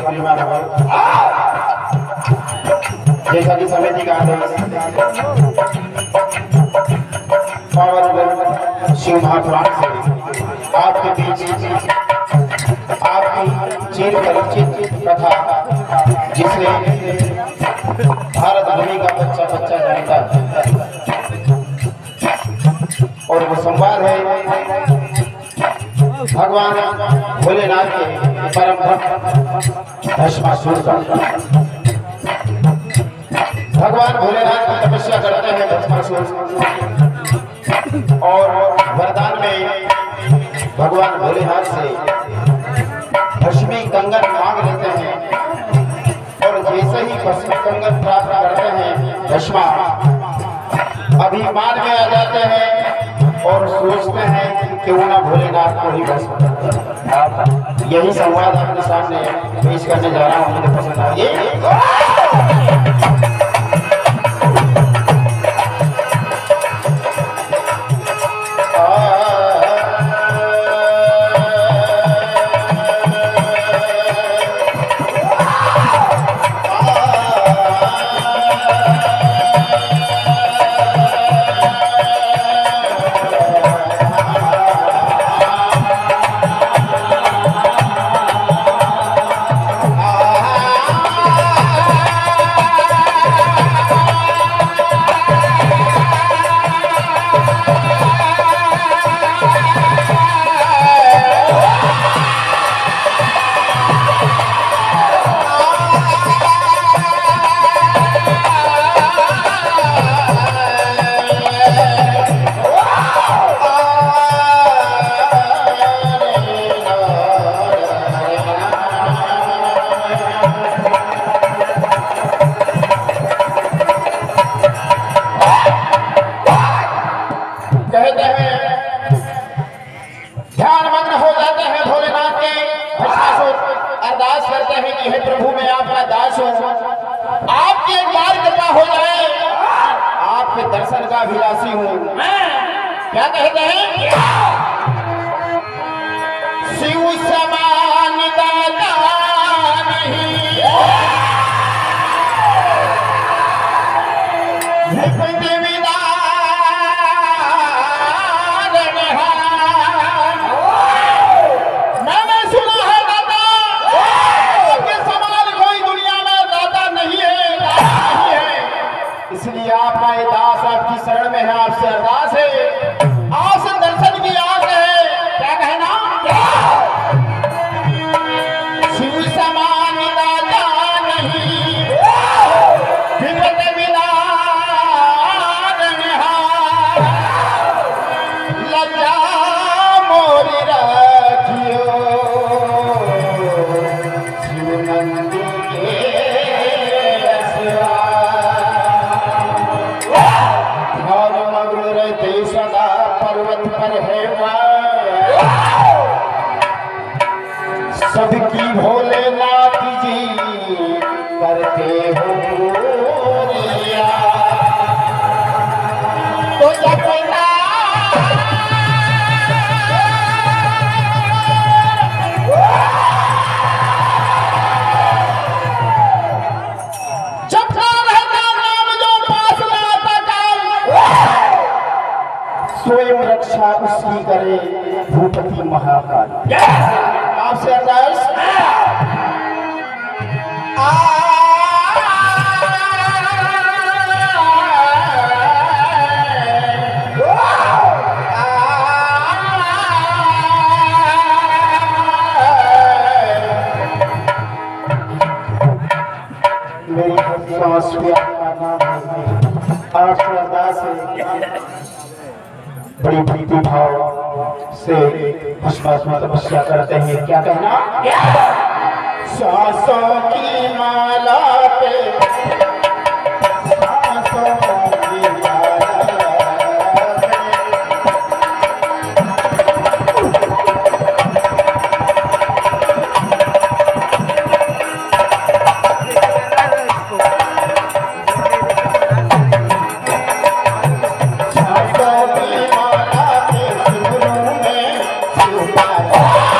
परिवार हो, जैसा कि समिति का आदेश पावन शिव महापुराण से आपके बीच आपकी चिर परिचित कथा, जिसने भारत भूमि का बच्चा बच्चा जानता है, और वो संवाद है भगवान भोलेनाथ के परम भक्त भस्मासुर का। भगवान भोलेनाथ की तपस्या करते हैं भस्मासुर, और वरदान में भगवान भोलेनाथ से भस्मी कंगन मांग लेते हैं, और जैसे ही भस्मी कंगन प्राप्त करते हैं भस्मा अभिमान में आ जाते हैं और सोचते हैं कि क्यों ना भोलेनाथ को ही भस्म। यही संवाद आपके सामने पेश करने जा रहा हूँ, मुझे पसंद आइए। प्रभु मैं आपका दास हूँ, आपकी एक बार कृपा हो जाए, आपके दर्शन का अभिलाषी हूँ। क्या कहते हैं? शिव समान दाता नहीं, मैंने सुना है दाता आपके समान कोई दुनिया में दाता नहीं है, इसलिए आपका ये दास आपकी शरण में है, आपसे अरदास है, आपसे दर्शन की आस है। क्या कहना? शिव समान दाता नहीं, विपद विदार निहार, लज्जा मोरी रखियो शिव नंदी के सिवा, ध्यान मग्न रहते सदा पर्वत पर है सबकी भोलेनाथ जी करते हो पूरिया। तो जपता रहता नाम जो पास लाता काल, स्वयं रक्षा उसकी करे भूपति महाकाल। आपसे अरदास मेरी सांस आपसे अरदास है, बड़ी प्रीति भाव से भस्मासुर तपस्या करते हैं। क्या कहना? सांसों की माला पे, सांसों की माला पे, सांसों की माला पे,